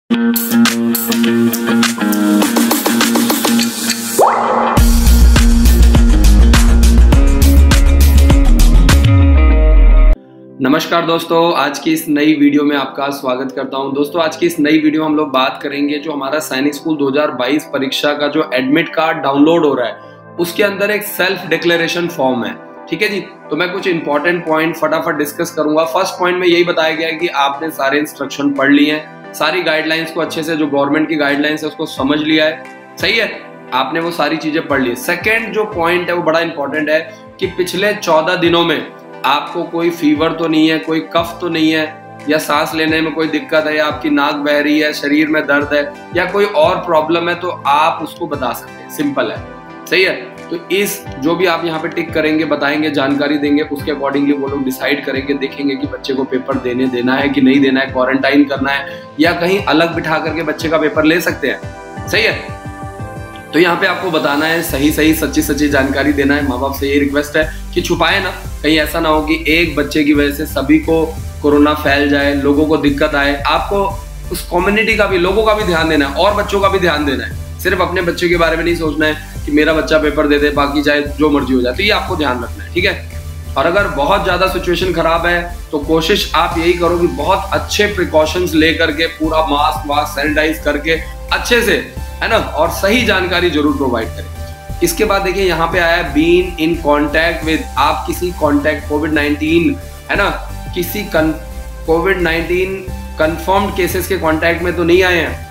नमस्कार दोस्तों, आज की इस नई वीडियो में आपका स्वागत करता हूं। दोस्तों, आज की इस नई वीडियो में हम लोग बात करेंगे जो हमारा सैनिक स्कूल 2022 परीक्षा का जो एडमिट कार्ड डाउनलोड हो रहा है उसके अंदर एक सेल्फ डिक्लेरेशन फॉर्म है। ठीक है जी, तो मैं कुछ इंपॉर्टेंट पॉइंट फटाफट डिस्कस करूंगा। फर्स्ट पॉइंट में यही बताया गया है कि आपने सारे इंस्ट्रक्शन पढ़ लिए हैं, सारी गाइडलाइंस को अच्छे से, जो गवर्नमेंट की गाइडलाइंस है उसको समझ लिया है। सही है, आपने वो सारी चीजें पढ़ ली। सेकेंड जो पॉइंट है वो बड़ा इंपॉर्टेंट है कि पिछले 14 दिनों में आपको कोई फीवर तो नहीं है, कोई कफ तो नहीं है, या सांस लेने में कोई दिक्कत है, या आपकी नाक बह रही है, शरीर में दर्द है, या कोई और प्रॉब्लम है, तो आप उसको बता सकते हैं। सिंपल है, सही है। तो इस जो भी आप यहाँ पे टिक करेंगे, बताएंगे, जानकारी देंगे, उसके अकॉर्डिंगली वो लोग डिसाइड करेंगे, देखेंगे कि बच्चे को पेपर देना है कि नहीं देना है, क्वारंटाइन करना है, या कहीं अलग बिठा करके बच्चे का पेपर ले सकते हैं। सही है, तो यहाँ पे आपको बताना है, सही सच्ची जानकारी देना है। माँ बाप से ये रिक्वेस्ट है कि छुपाए ना, कहीं ऐसा ना हो कि एक बच्चे की वजह से सभी को कोरोना फैल जाए, लोगों को दिक्कत आए। आपको उस कम्युनिटी का भी, लोगों का भी ध्यान देना है और बच्चों का भी ध्यान देना है। सिर्फ अपने बच्चे के बारे में नहीं सोचना है कि मेरा बच्चा पेपर दे दे, बाकी चाहे जो मर्जी हो जाए। तो ये आपको ध्यान रखना है, ठीक है। और अगर बहुत ज्यादा सिचुएशन खराब है तो कोशिश आप यही करो कि बहुत अच्छे प्रिकॉशंस लेकर के, पूरा मास्क सैनिटाइज करके अच्छे से, है ना, और सही जानकारी जरूर प्रोवाइड करें। इसके बाद देखिए यहाँ पे आया है बीन इन कांटेक्ट विद, आप किसी कांटेक्ट कोविड-19, है ना, किसी कोविड-19 कंफर्म्ड केसेस के कांटेक्ट में तो नहीं आए हैं,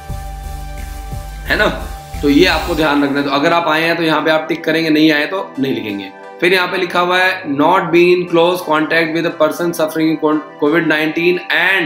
है ना। तो ये आपको ध्यान रखना है। तो अगर आप आए हैं तो यहाँ पे आप टिक करेंगे, नहीं आए तो नहीं लिखेंगे। फिर यहाँ पे लिखा हुआ है not been in close contact with a person suffering कोविड-19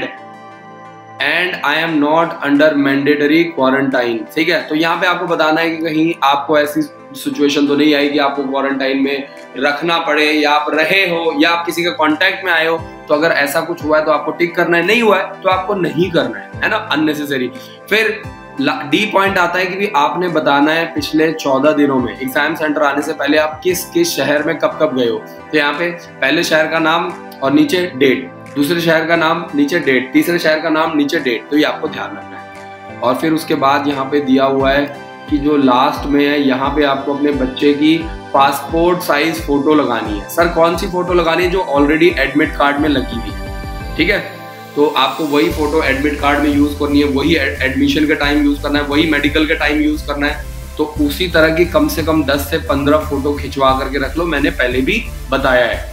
and I am not under mandatory quarantine. ठीक है, तो यहाँ पे आपको बताना है कि कहीं आपको ऐसी सिचुएशन तो नहीं आई कि आपको क्वारंटाइन में रखना पड़े, या आप रहे हो, या आप किसी के कांटेक्ट में आए हो। तो अगर ऐसा कुछ हुआ है तो आपको टिक करना है, नहीं हुआ है तो आपको नहीं करना है ना, अननेसेसरी। फिर डी पॉइंट आता है कि आपने बताना है पिछले 14 दिनों में एग्जाम सेंटर आने से पहले आप किस किस शहर में कब कब गए हो। तो यहाँ पे पहले शहर का नाम और नीचे डेट, दूसरे शहर का नाम नीचे डेट, तीसरे शहर का नाम नीचे डेट। तो ये आपको ध्यान रखना है। और फिर उसके बाद यहाँ पे दिया हुआ है कि जो लास्ट में है, यहाँ पे आपको अपने बच्चे की पासपोर्ट साइज फोटो लगानी है। सर कौन सी फोटो लगानी है? जो ऑलरेडी एडमिट कार्ड में लगी हुई है। ठीक है, तो आपको वही फोटो एडमिट कार्ड में यूज करनी है, वही एडमिशन के टाइम यूज करना है, वही मेडिकल के टाइम यूज करना है। तो उसी तरह की कम से कम 10 से 15 फोटो खिंचवा करके रख लो, मैंने पहले भी बताया है।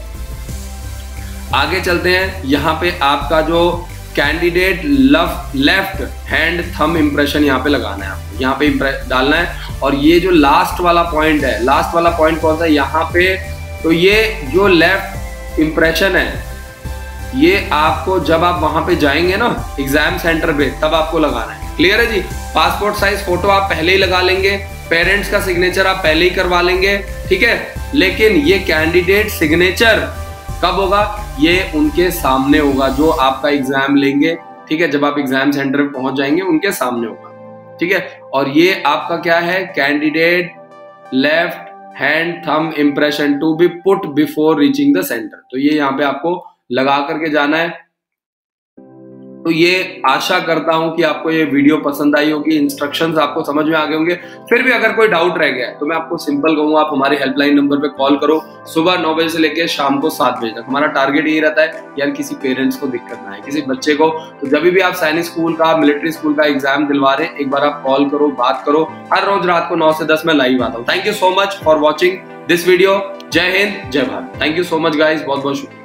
आगे चलते हैं। यहाँ पे आपका जो candidate left hand thumb impression यहाँ पे लगाना है, आपको यहाँ पे डालना है। और ये जो लास्ट वाला पॉइंट है, लास्ट वाला पॉइंट कौन सा है यहाँ पे? तो ये जो लेफ्ट इंप्रेशन है, ये आपको जब आप वहां पे जाएंगे ना एग्जाम सेंटर पे, तब आपको लगाना है। क्लियर है जी? पासपोर्ट साइज फोटो आप पहले ही लगा लेंगे, पेरेंट्स का सिग्नेचर आप पहले ही करवा लेंगे, ठीक है। लेकिन ये कैंडिडेट सिग्नेचर कब होगा? ये उनके सामने होगा, जो आपका एग्जाम लेंगे, ठीक है, जब आप एग्जाम सेंटर पे पहुंच जाएंगे उनके सामने होगा, ठीक है। और ये आपका क्या है? Candidate left hand thumb impression to be put before reaching the centre. तो ये यहाँ पे आपको लगा करके जाना है। तो ये आशा करता हूं कि आपको ये वीडियो पसंद आई होगी, इंस्ट्रक्शंस आपको समझ में आ गए होंगे। फिर भी अगर कोई डाउट रह गया तो मैं आपको सिंपल कहूंगा, आप हमारे हेल्पलाइन नंबर पे कॉल करो। सुबह 9 बजे से लेकर शाम को 7 बजे तक। हमारा टारगेट यही रहता है यार, किसी पेरेंट्स को दिक्कत ना आए, किसी बच्चे को। तो जब भी आप सैनिक स्कूल का, मिलिट्री स्कूल का एग्जाम दिलवा रहे, एक बार आप कॉल करो, बात करो। हर रोज रात को 9 से 10 में लाइव आता हूँ। Thank you so much for watching this video. जय हिंद, जय Bharat. Thank you so much guys, बहुत बहुत शुक्रिया।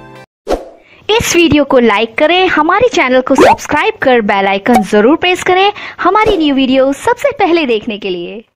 इस वीडियो को लाइक करें, हमारे चैनल को सब्सक्राइब कर बेल आइकन जरूर प्रेस करें हमारी न्यू वीडियो सबसे पहले देखने के लिए।